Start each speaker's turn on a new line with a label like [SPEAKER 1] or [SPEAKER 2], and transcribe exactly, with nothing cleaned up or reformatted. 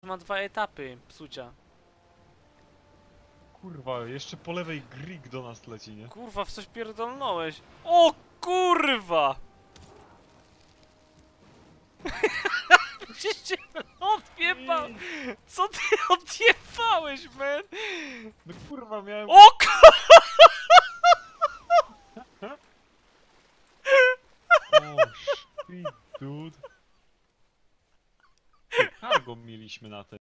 [SPEAKER 1] ma dwa etapy psucia.
[SPEAKER 2] Kurwa, jeszcze po lewej Grig do nas leci, nie?
[SPEAKER 1] Kurwa, w coś pierdolnąłeś. O kurwa! Przecież cię odjebał! Co ty odjebałeś, man?
[SPEAKER 2] No kurwa, miałem...
[SPEAKER 1] O kurwa!
[SPEAKER 2] O, shit, dude. Cargo mieliśmy na tej.